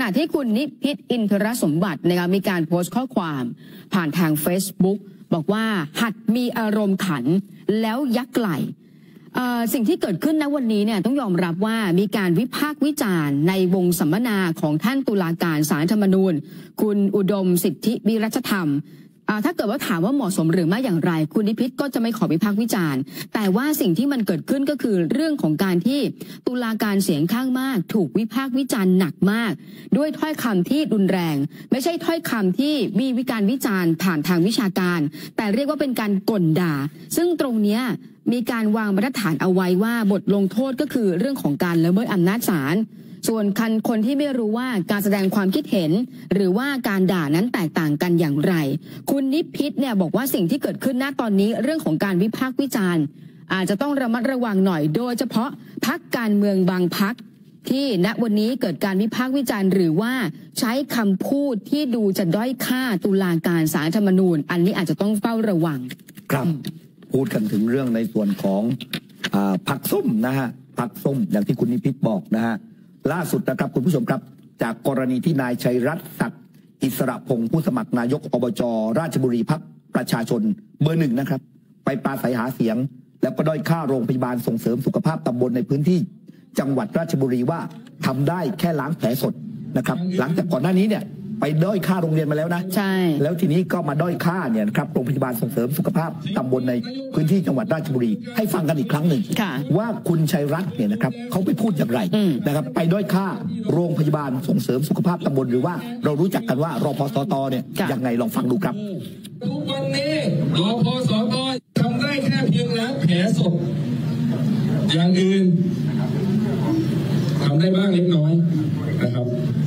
ณะที่คุณนิพิษอินทรสมบัตินะคะมีการโพสต์ข้อความผ่านทาง Facebook บอกว่าหัดมีอารมณ์ขันแล้วยักไหล่สิ่งที่เกิดขึ้นณวันนี้เนี่ยต้องยอมรับว่ามีการวิพากษ์วิจารณ์ในวงสัมมนาของท่านตุลาการศาลรัฐธรรมนูญคุณอุดมสิทธิวิรัชธรรมถ้าเกิดว่าถามว่าเหมาะสมหรือไม่อย่างไรคุณนิพิษก็จะไม่ขอวิพากษ์วิจารณ์แต่ว่าสิ่งที่มันเกิดขึ้นก็คือเรื่องของการที่ตุลาการเสียงข้างมากถูกวิพากษ์วิจารณ์หนักมากด้วยถ้อยคำที่รุนแรงไม่ใช่ถ้อยคำที่มีการวิจารณ์ผ่านทางวิชาการแต่เรียกว่าเป็นการก่นด่าซึ่งตรงเนี้ยมีการวางมาตรฐานเอาไว้ว่าบทลงโทษก็คือเรื่องของการละเมิดอำนาจศาลส่วนคนที่ไม่รู้ว่าการแสดงความคิดเห็นหรือว่าการด่านั้นแตกต่างกันอย่างไรคุณนิพิษเนี่ยบอกว่าสิ่งที่เกิดขึ้นณตอนนี้เรื่องของการวิพากษ์วิจารณ์อาจจะต้องระมัดระวังหน่อยโดยเฉพาะพรรคการเมืองบางพรรคที่ณวันนี้เกิดการวิพากษ์วิจารณ์หรือว่าใช้คำพูดที่ดูจะด้อยค่าตุลาการศาลรัฐธรรมนูญอันนี้อาจจะต้องเฝ้าระวังครับพูดกันถึงเรื่องในส่วนของพรรคส้มนะฮะพรรคส้มอย่างที่คุณนิพิษบอกนะฮะล่าสุดนะครับคุณผู้ชมครับจากกรณีที่นายชัยรัตน์ศักดิ์อิสระพงศ์ผู้สมัครนายกอบจราชบุรีพรรคประชาชนเบอร์ 1นะครับไปปราศัยหาเสียงแล้วก็ด้อยค่าโรงพยาบาลส่งเสริมสุขภาพตำบลในพื้นที่จังหวัดราชบุรีว่าทำได้แค่ล้างแผลสดนะครับหลังจากก่อนหน้านี้เนี่ยไปด้อยค่าโรงเรียนมาแล้วนะใช่แล้วทีนี้ก็มาด้อยค่าเนี่ยนะครับโรงพยาบาลส่งเสริมสุขภาพตำบลในพื้นที่จังหวัดราชบุรีให้ฟังกันอีกครั้งหนึ่งว่าคุณชัยรัตน์เนี่ยนะครับเขาไปพูดอย่างไรนะครับไปด้อยค่าโรงพยาบาลส่งเสริมสุขภาพตำบลหรือว่าเรารู้จักกันว่ารพสตเนี่ยยังไงลองฟังดูครับทุกวันนี้รพสตทำได้แค่เพียงล้างแผลสดอย่างอื่นทำได้บ้างเล็กน้อยนะครับ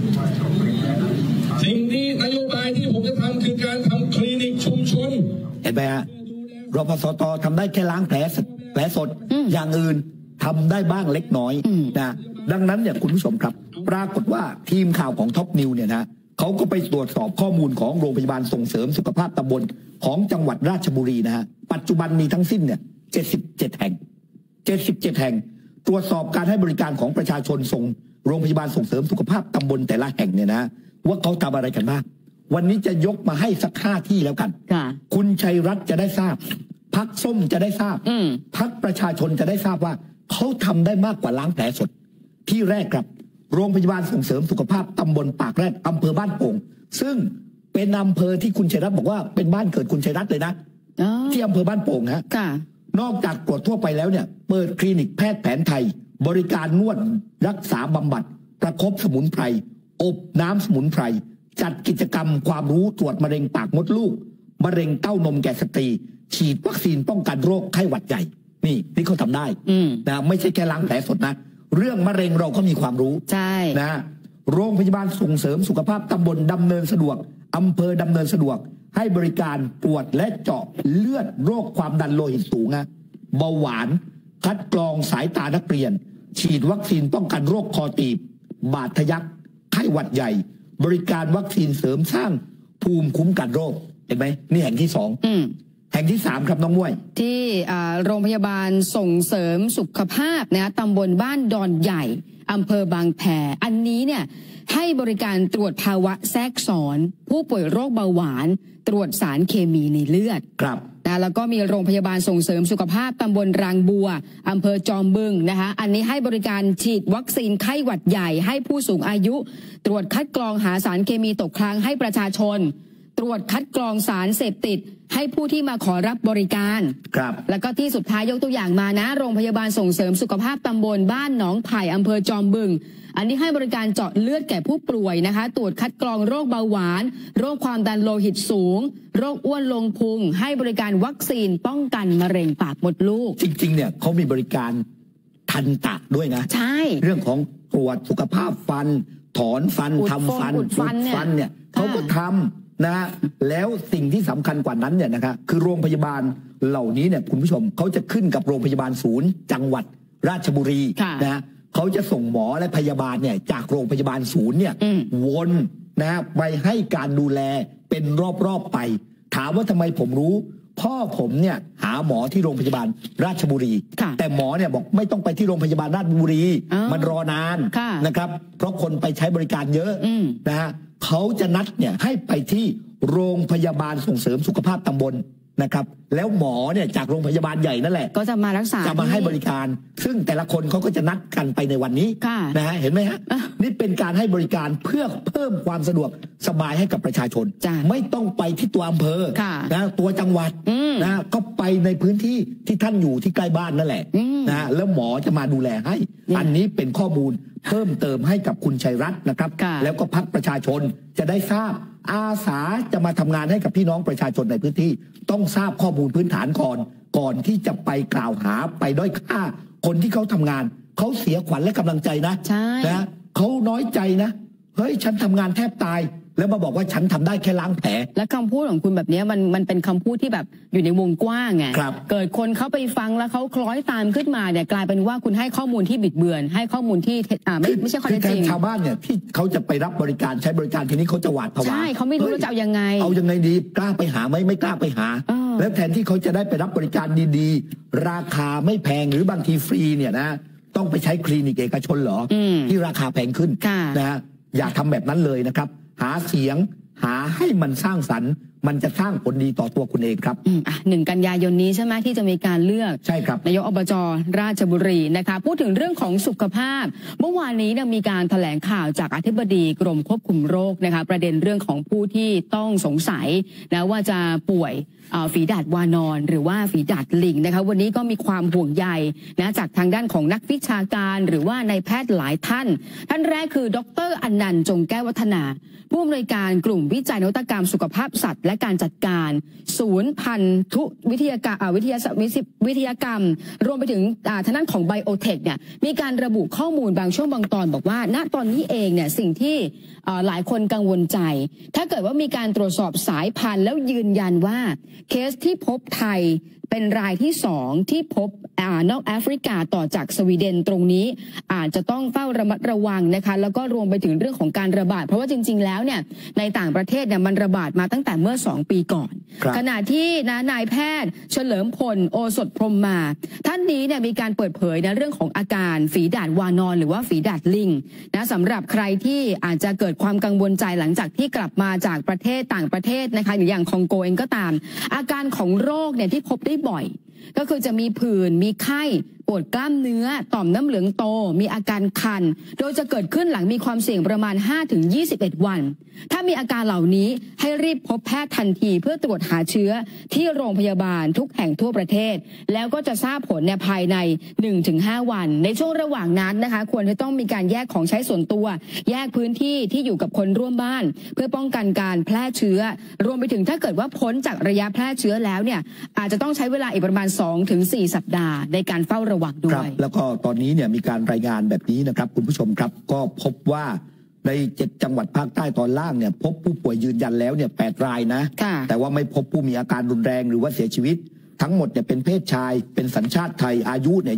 สิ่งที่นโยบายที่ผมจะทำคือการทำคลินิกชุมชนเห็นไหมฮะรพสตทำได้แค่ล้างแผลสดอย่างอื่นทำได้บ้างเล็กน้อยนะดังนั้นเนี่ยคุณผู้ชมครับปรากฏว่าทีมข่าวของท็อปนิวเนี่ยนะเขาก็ไปตรวจสอบข้อมูลของโรงพยาบาลส่งเสริมสุขภาพตำบลของจังหวัดราชบุรีนะฮะปัจจุบันมีทั้งสิ้นเนี่ย77 แห่ง77 แห่งตรวจสอบการให้บริการของประชาชนส่งโรงพยาบาลส่งเสริมสุขภาพตำบลแต่ละแห่งเนี่ยนะว่าเขาทำอะไรกันบ้างวันนี้จะยกมาให้สัก5 ที่แล้วกันคุณชัยรัตน์จะได้ทราบพรรคส้มจะได้ทราบพรรคประชาชนจะได้ทราบว่าเขาทำได้มากกว่าล้างแผลสดที่แรกครับโรงพยาบาลส่งเสริมสุขภาพตำบลปากแรดอำเภอบ้านโป่งซึ่งเป็นอำเภอที่คุณชัยรัตน์บอกว่าเป็นบ้านเกิดคุณชัยรัตน์เลยนะที่อำเภอบ้านโป่งฮะนอกจากตรวจทั่วไปแล้วเนี่ยเปิดคลินิกแพทย์แผนไทยบริการนวดรักษาบำบัดประคบสมุนไพรอบน้ำสมุนไพรจัดกิจกรรมความรู้ตรวจมะเร็งปากมดลูกมะเร็งเต้านมแก่สตรีฉีดวัคซีนป้องกันโรคไข้หวัดใหญ่นี่เขาทำได้นะไม่ใช่แค่ล้างแผลสดนะเรื่องมะเร็งเราก็มีความรู้ใช่นะโรงพยาบาลส่งเสริมสุขภาพตำบลดำเนินสะดวกอำเภอดำเนินสะดวกให้บริการตรวจและเจาะเลือดโรคความดันโลหิตสูงเบาหวานคัดกรองสายตานักเรียนฉีดวัคซีนป้องกันโรคคอตีบบาดทะยักไข้หวัดใหญ่บริการวัคซีนเสริมสร้างภูมิคุ้มกันโรคเห็นไหมนี่แห่งที่2แห่งที่3ครับน้องม้วยที่โรงพยาบาลส่งเสริมสุขภาพนะตำบลบ้านดอนใหญ่อำเภอบางแพอันนี้เนี่ยให้บริการตรวจภาวะแทรกซ้อนผู้ป่วยโรคเบาหวานตรวจสารเคมีในเลือดครับนะแล้วก็มีโรงพยาบาลส่งเสริมสุขภาพตำบลรางบัวอำเภอจอมบึงนะคะอันนี้ให้บริการฉีดวัคซีนไข้หวัดใหญ่ให้ผู้สูงอายุตรวจคัดกรองหาสารเคมีตกค้างให้ประชาชนตรวจคัดกรองสารเสพติดให้ผู้ที่มาขอรับบริการครับแล้วก็ที่สุดท้ายยกตัวอย่างมานะโรงพยาบาลส่งเสริมสุขภาพตำบลบ้านหนองไผ่อำเภอจอมบึงอันนี้ให้บริการเจาะเลือดแก่ผู้ป่วยนะคะตรวจคัดกรองโรคเบาหวานโรคความดันโลหิตสูงโรคอ้วนลงพุงให้บริการวัคซีนป้องกันมะเร็งปากมดลูกจริงๆเนี่ยเขามีบริการทันตะด้วยนะใช่เรื่องของตรวจสุขภาพฟันถอนฟันทำฟันอุดฟันเนี่ยเขาก็ทำนะแล้วสิ่งที่สำคัญกว่านั้นเนี่ยนะครับคือโรงพยาบาลเหล่านี้เนี่ยคุณผู้ชมเขาจะขึ้นกับโรงพยาบาลศูนย์จังหวัดราชบุรีนะเขาจะส่งหมอและพยาบาลเนี่ยจากโรงพยาบาลศูนย์เนี่ยวนนะไปให้การดูแลเป็นรอบๆไปถามว่าทำไมผมรู้พ่อผมเนี่ยหาหมอที่โรงพยาบาลราชบุรีแต่หมอเนี่ยบอกไม่ต้องไปที่โรงพยาบาลราชบุรีมันรอนานนะครับเพราะคนไปใช้บริการเยอะนะฮะเขาจะนัดเนี่ยให้ไปที่โรงพยาบาลส่งเสริมสุขภาพตำบลนะครับแล้วหมอเนี่ยจากโรงพยาบาลใหญ่นั่นแหละก็จะมารักษาจะมาให้บริการซึ่งแต่ละคนเขาก็จะนัดกันไปในวันนี้นะฮะเห็นไหมฮะนี่เป็นการให้บริการเพื่อเพิ่มความสะดวกสบายให้กับประชาชนไม่ต้องไปที่ตัวอำเภอนะตัวจังหวัดนะก็ไปในพื้นที่ที่ท่านอยู่ที่ใกล้บ้านนั่นแหละนะแล้วหมอจะมาดูแลให้อันนี้เป็นข้อมูลเพิ่มเติมให้กับคุณชัยรัตน์นะครับแล้วก็พรรคประชาชนจะได้ทราบอาสาจะมาทำงานให้กับพี่น้องประชาชนในพื้นที่ต้องทราบข้อมูลพื้นฐานก่อนที่จะไปกล่าวหาไปด้อยค่าคนที่เขาทำงานเขาเสียขวัญและกำลังใจนะนะเขาน้อยใจนะเฮ้ยฉันทำงานแทบตายแล้วมาบอกว่าฉันทำได้แค่ล้างแผลและคำพูดของคุณแบบนี้มันเป็นคำพูดที่แบบอยู่ในวงกว้างไงเกิดคนเขาไปฟังแล้วเขาคล้อยตามขึ้นมาเนี่ยกลายเป็นว่าคุณให้ข้อมูลที่บิดเบือนให้ข้อมูลที่ไม่ใช่ข้อเท็จจริงชาวบ้านเนี่ยที่เขาจะไปรับบริการใช้บริการทีนี้เขาจะหวาดผวาใช่เขาไม่รู้จะเอายังไงดีกล้าไปหาไหมไม่กล้าไปหาแล้วแทนที่เขาจะได้ไปรับบริการดีๆราคาไม่แพงหรือบางทีฟรีเนี่ยนะต้องไปใช้คลินิกเอกชนเหรอที่ราคาแพงขึ้นนะอย่าทำแบบนั้นเลยนะครับหาเสียงหาให้มันสร้างสรรค์มันจะสร้างผลดีต่อตัวคุณเองครับ 1 กันยายนนี้ใช่ไหมที่จะมีการเลือกใช่ครับนายกอบจ.ราชบุรีนะคะพูดถึงเรื่องของสุขภาพเมื่อวานนี้มีการแถลงข่าวจากอธิบดีกรมควบคุมโรคนะคะประเด็นเรื่องของผู้ที่ต้องสงสัยนะว่าจะป่วยฝีดาษวานอนหรือว่าฝีดาษลิงนะคะวันนี้ก็มีความห่วงใยนะจากทางด้านของนักวิชาการหรือว่านายแพทย์หลายท่านแรกคือดร.อนันต์จงแก้ววัฒนาผู้อำนวยการกลุ่มวิจัยนวัตกรรมสุขภาพสัตว์และการจัดการศูนย์พันธุวิทยากรรมรวมไปถึงทางด้านของไบโอเทคเนี่ยมีการระบุข้อมูลบางช่วงบางตอนบอกว่าณตอนนี้เองเนี่ยสิ่งที่หลายคนกังวลใจถ้าเกิดว่ามีการตรวจสอบสายพันธุ์แล้วยืนยันว่าเคสที่พบไทยเป็นรายที่2ที่พบนอกแอฟริกาต่อจากสวีเดนตรงนี้อาจจะต้องเฝ้าระมัดระวังนะคะแล้วก็รวมไปถึงเรื่องของการระบาดเพราะว่าจริงๆแล้วเนี่ยในต่างประเทศเนี่ยมันระบาดมาตั้งแต่เมื่อ2 ปีก่อนขณะที่นายแพทย์เฉลิมพลโอสถพรหมมาท่านนี้เนี่ยมีการเปิดเผยเรื่องของอาการฝีดาษวานอนหรือว่าฝีดาษลิงนะสำหรับใครที่อาจจะเกิดความกังวลใจหลังจากที่กลับมาจากประเทศต่างประเทศนะคะหรืออย่างคองโกเองก็ตามอาการของโรคเนี่ยที่พบได้บ่อยก็คือจะมีผื่นมีไข้ปวดกล้ามเนื้อต่อมน้ำเหลืองโตมีอาการคันโดยจะเกิดขึ้นหลังมีความเสี่ยงประมาณ 5-21 วันถ้ามีอาการเหล่านี้ให้รีบพบแพทย์ทันทีเพื่อตรวจหาเชื้อที่โรงพยาบาลทุกแห่งทั่วประเทศแล้วก็จะทราบผลภายใน 1-5 วันในช่วงระหว่างนั้นนะคะควรจะต้องมีการแยกของใช้ส่วนตัวแยกพื้นที่ที่อยู่กับคนร่วมบ้านเพื่อป้องกันการแพร่เชื้อรวมไปถึงถ้าเกิดว่าพ้นจากระยะแพร่เชื้อแล้วเนี่ยอาจจะต้องใช้เวลาอีกประมาณ 2-4 สัปดาห์ในการเฝ้าระวังด้วยแล้วก็ตอนนี้เนี่ยมีการรายงานแบบนี้นะครับคุณผู้ชมครับก็พบว่าใน7 จังหวัดภาคใต้ตอนล่างเนี่ยพบผู้ป่วยยืนยันแล้วเนี่ย8 รายนะแต่ว่าไม่พบผู้มีอาการรุนแรงหรือว่าเสียชีวิตทั้งหมดเนี่ยเป็นเพศชายเป็นสัญชาติไทยอายุเนี่ย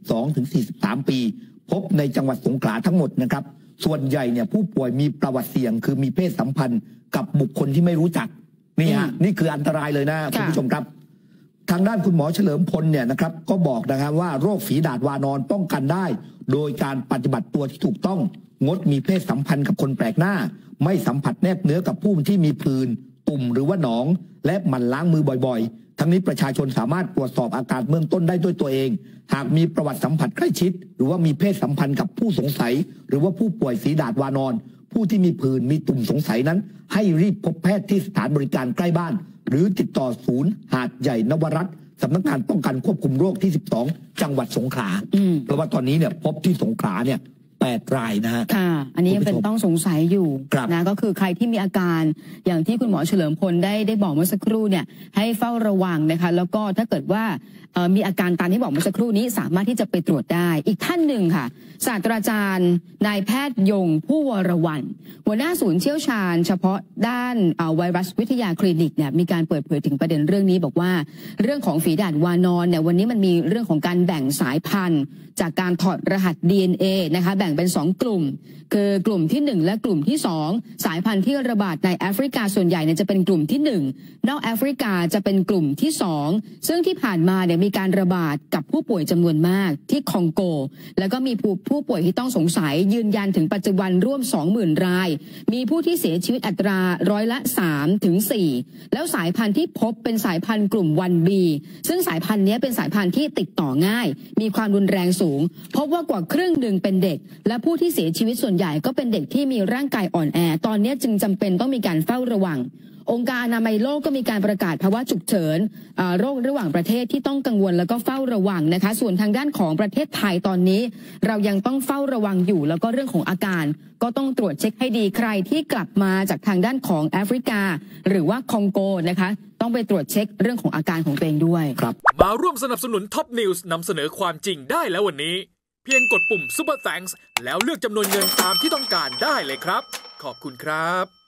22-43 ปีพบในจังหวัดสงขลาทั้งหมดนะครับส่วนใหญ่เนี่ยผู้ป่วยมีประวัติเสี่ยงคือมีเพศสัมพันธ์กับบุคคลที่ไม่รู้จักนี่คืออันตรายเลยนะคุณผู้ชมครับทางด้านคุณหมอเฉลิมพลเนี่ยนะครับก็บอกนะครับว่าโรคฝีดาษวานอนป้องกันได้โดยการปฏิบัติตัวที่ถูกต้องงดมีเพศสัมพันธ์กับคนแปลกหน้าไม่สัมผัสแนบเนื้อกับผู้ที่มีผื่นตุ่มหรือว่าหนองและหมั่นล้างมือบ่อยๆทั้งนี้ประชาชนสามารถตรวจสอบอาการเบื้องต้นได้ด้วยตัวเองหากมีประวัติสัมผัสใกล้ชิดหรือว่ามีเพศสัมพันธ์กับผู้สงสัยหรือว่าผู้ป่วยฝีดาษวานอนผู้ที่มีผื่นมีตุ่มสงสัยนั้นให้รีบพบแพทย์ที่สถานบริการใกล้บ้านหรือติดต่อศูนย์หาดใหญ่นวรัตน์สำนักงานป้องกันควบคุมโรคที่12จังหวัดสงขลาเพราะว่าตอนนี้เนี่ยพบที่สงขลาเนี่ย8 รายนะฮะค่ะอันนี้ยังเป็นต้องสงสัยอยู่นะก็คือใครที่มีอาการอย่างที่คุณหมอเฉลิมพลได้บอกเมื่อสักครู่เนี่ยให้เฝ้าระวังนะคะแล้วก็ถ้าเกิดว่ามีอาการตามที่บอกเมื่อสักครู่นี้สามารถที่จะไปตรวจได้อีกท่านหนึ่งค่ะศาสตราจารย์นายแพทย์ยงผู้วรวรรณหัวหน้าศูนย์เชี่ยวชาญเฉพาะด้านไวรัสวิทยาคลินิกเนี่ยมีการเปิดเผยถึงประเด็นเรื่องนี้บอกว่าเรื่องของฝีดาษวานอนเนี่ยวันนี้มันมีเรื่องของการแบ่งสายพันธุ์จากการถอดรหัส DNA นะคะแบ่งเป็น2 กลุ่มคือกลุ่มที่1และกลุ่มที่2สายพันธุ์ที่ระบาดในแอฟริกาส่วนใหญ่เนี่ยจะเป็นกลุ่มที่1นอกแอฟริกาจะเป็นกลุ่มที่2ซึ่งที่ผ่านมาเนี่ยมีการระบาดกับผู้ป่วยจำนวนมากที่คองโกแล้วก็มีผู้ป่วยที่ต้องสงสัยยืนยันถึงปัจจุบันร่วม 20,000 รายมีผู้ที่เสียชีวิตอัตรา3%ถึง 4%แล้วสายพันธุ์ที่พบเป็นสายพันธุ์กลุ่ม 1B ซึ่งสายพันธุ์นี้เป็นสายพันธุ์ที่ติดต่อง่ายมีความรุนแรงสูงพบว่ากว่าครึ่งหนึ่งเป็นเด็กและผู้ที่เสียชีวิตส่วนใหญ่ก็เป็นเด็กที่มีร่างกายอ่อนแอตอนนี้จึงจำเป็นต้องมีการเฝ้าระวังองค์การอนามัยโลกก็มีการประกาศภาวะฉุกเฉินโรคระหว่างประเทศที่ต้องกังวลแล้วก็เฝ้าระวังนะคะส่วนทางด้านของประเทศไทยตอนนี้เรายังต้องเฝ้าระวังอยู่แล้วก็เรื่องของอาการก็ต้องตรวจเช็คให้ดีใครที่กลับมาจากทางด้านของแอฟริกาหรือว่าคองโกนะคะต้องไปตรวจเช็คเรื่องของอาการของตัวเองด้วยครับมาร่วมสนับสนุนท็อปนิวส์นำเสนอความจริงได้แล้ววันนี้เพียงกดปุ่ม Super Thanks แล้วเลือกจำนวนเงินตามที่ต้องการได้เลยครับขอบคุณครับ